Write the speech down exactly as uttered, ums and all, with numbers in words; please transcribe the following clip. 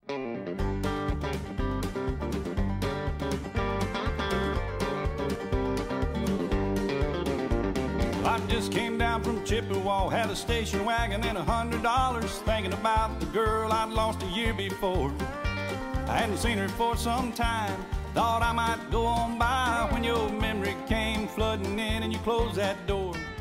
I just came down from Chippewa, had a station wagon and a hundred dollars, thinking about the girl I'd lost a year before. I hadn't seen her for some time, thought I might go on by when your memory came flooding in and you closed that door.